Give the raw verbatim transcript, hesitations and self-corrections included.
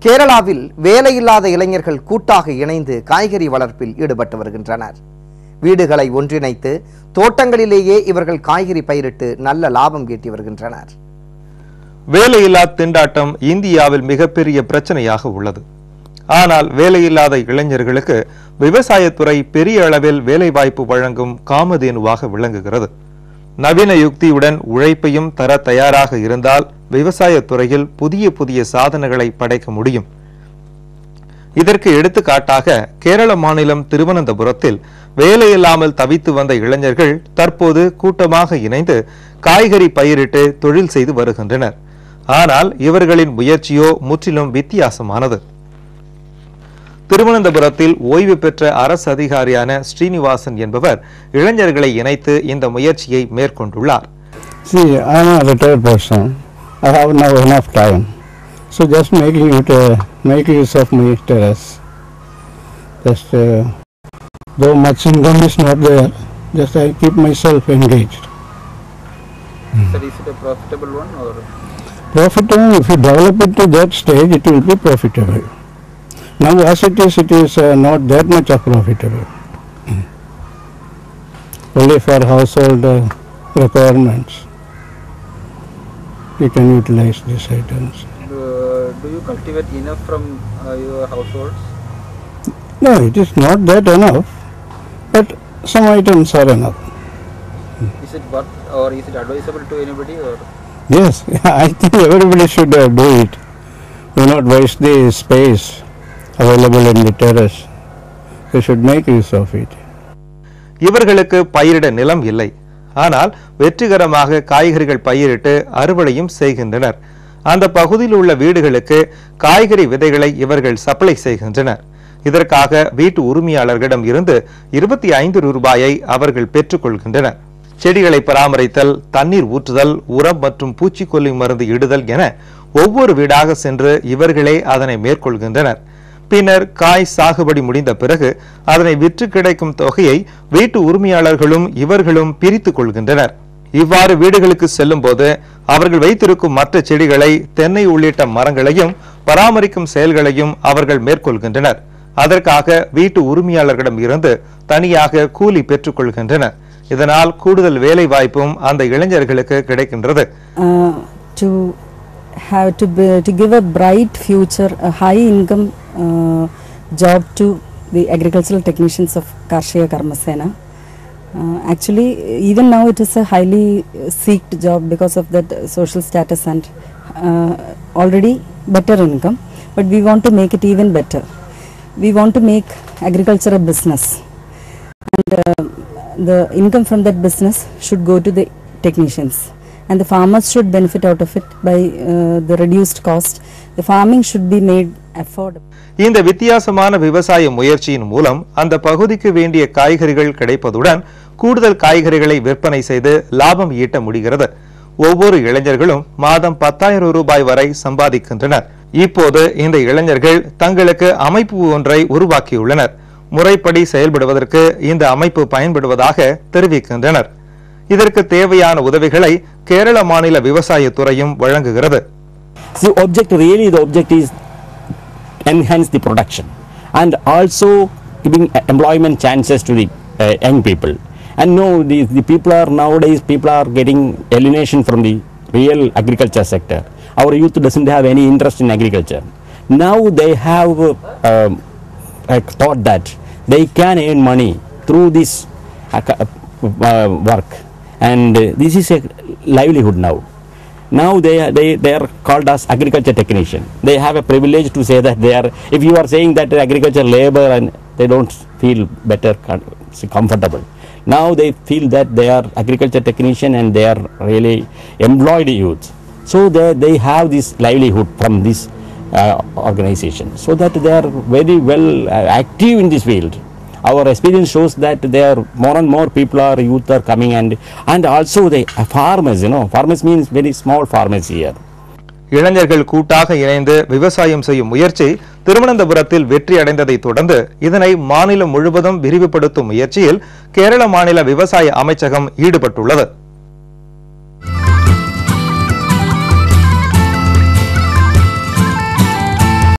கேரளாவில் வேலையில்லாத இளைஞர்கள் கூட்டாக இணைந்து காய்கறி வளர்ப்பில் ஈடுபட்டு வருகின்றனர். வீடுகளை ஒன்றிணைத்து தோட்டங்களிலேயே இவர்கள் காய்கறி பயிரிட்டு நல்ல லாபம் ஈட்டி வருகின்றனர். வேலையில்லா திண்டாட்டம் இந்தியாவில் மிகப்பெரிய பிரச்சனையாக உள்ளது. ஆனால் வேலையில்லாத இளைஞர்களுக்கு விவசாயத்துறை பெரிய அளவில் வேலைவாய்ப்பு வழங்கும் காமதேனுவாக விளங்குகிறது. நவீன யுக்தியுடன் உழைப்பையும் தர தயாராக இருந்தால் விவசாயத்துறையில் புதிய புதிய சாதனைகளை படைக்க முடியும். இதற்கு எடுத்துக்காட்டாக கேரள மாநிலம் திருவனந்தபுரத்தில் வேலையில்லாமல் தவித்து வந்த இளைஞர்கள் தற்போது கூட்டமாக இணைந்து காய்கறி பயிரிட்டு தொழில் செய்து வருகின்றனர். ஆனால் இவர்களின் முயற்சியோ முற்றிலும் வித்தியாசமானது. திருவனந்தபுரத்தில் ஓய்வு பெற்ற அரசு அதிகாரியான ஸ்ரீனிவாசன் என்பவர் இளைஞர்களை இணைத்து இந்த முயற்சியை மேற்கொண்டுள்ளார். See, I am a retired person. I have now enough time. So just making it, uh, make use of my terrace. Just uh, though much income is not there, just I keep myself engaged. Sir, is it a profitable one or? Profitable, if you develop it to that stage, it will be profitable. Now as it is, it is uh, not that much of profitable. Mm. Only for household uh, requirements you can utilize these items. Do, do you cultivate enough from uh, your households? No, it is not that enough, but some items are enough. Is it worth or is it advisable to anybody or? Yes, I think everybody should uh, do it. Do not waste the space available in the terrace. They should make use of it. இவர்களுக்கு பயிரிட நிலம் இல்லை. ஆனால் வெற்றிகரமாக காய்கறிகள் பயிரிட்டு அறுவடையும் செய்கின்றனர். அந்த பகுதியில் உள்ள வீடுகளுக்கு காய்கறி விதைகளை இவர்கள் சப்ளை செய்கின்றனர். இதற்காக வீட்டு உரிமையாளர்களிடம் இருந்து இருபத்தி ஐந்து ரூபாயை அவர்கள் பெற்றுக்கொள்கின்றனர். செடிகளை பராமரித்தல், தண்ணீர் ஊற்றுதல், உரம் மற்றும் பூச்சிக்கொல்லி மருந்து இடுதல் என ஒவ்வொரு வீடாக சென்று இவர்களே அதனை மேற்கொள்கின்றனர். பின்னர் காய் சாகுபடி முடிந்த பிறகு அதனை விற்று கிடைக்கும் தொகையை வீட்டு உரிமையாளர்களும் இவர்களும் பிரித்து கொள்கின்றனர். இவ்வாறு வீடுகளுக்கு செல்லும் போது அவர்கள் வைத்திருக்கும் மற்ற செடிகளை, தென்னை உள்ளிட்ட மரங்களையும் பராமரிக்கும் செயல்களையும் அவர்கள் மேற்கொள்கின்றனர். அதற்காக வீட்டு உரிமையாளர்களிடம் இருந்து தனியாக கூலி பெற்றுக் கொள்கின்றனர். இதனால் கூடுதல் வேலை வாய்ப்பும் அந்த இளைஞர்களுக்கு கிடைக்கின்றது. To have to be, to give a bright future, a high income uh, job to the agricultural technicians of Karshiga Karma Sena. Uh, actually, even now it is a highly seeked job because of that social status and uh, already better income. But we want to make it even better. We want to make agriculture a business, and uh, the income from that business should go to the technicians. And the farmers should benefit out of it by uh, the reduced cost. The farming should be made affordable. இந்த வித்தியாசமான விவசாய முயற்சியின் மூலம் அந்த பகுதிக்கு வேண்டிய காய்கறிகள் கிடைப்பதுடன் கூடுதல் காய்கறிகளை விற்பனை செய்து லாபம் ஈட்ட முடிகிறது. ஒவ்வொரு இளைஞர்களும் மாதம் பத்தாயிரம் ரூபாய் வரை சம்பாதிக்கின்றனர். இப்போது இந்த இளைஞர்கள் தங்களுக்கு அமைப்பு ஒன்றை உருவாக்கியுள்ளனர். முறைப்படி செயல்படுவதற்கு இந்த அமைப்பு பயன்படுவதாக தெரிவிக்கின்றனர். இதற்கு தேவையான உதவிகளை கேரள மாநில விவசாய துறையும் வழங்குகிறது. The object really the object is enhance the production and also giving employment chances to the uh, young people. And no, the, the people are nowadays people are getting alienation from the real agriculture sector. Our youth doesn't have any interest in agriculture. Now they have uh, uh, thought that they can earn money through this uh, uh, work. And uh, this is a livelihood now. Now they are, they, they are called as agriculture technician. They have a privilege to say that they are, if you are saying that agriculture labor and they don't feel better, comfortable. Now they feel that they are agriculture technician and they are really employed youth. So they, they have this livelihood from this uh, organization. So that they are very well uh, active in this field. Our experience shows that there are more and more people are youth are coming and and also the uh, farmers, you know, farmers means very small farmers here. இளைஞர்கள் கூட்டாக இணைந்து விவசாயம் செய்யும் முயற்சி திருவனந்தபுரத்தில் வெற்றி அடைந்ததை தொடர்ந்து இதனை மாநிலம் முழுவதும் விரிவுபடுத்தும் முயற்சியில் கேரள மாநில விவசாய அமைச்சகம் ஈடுபட்டுள்ளது.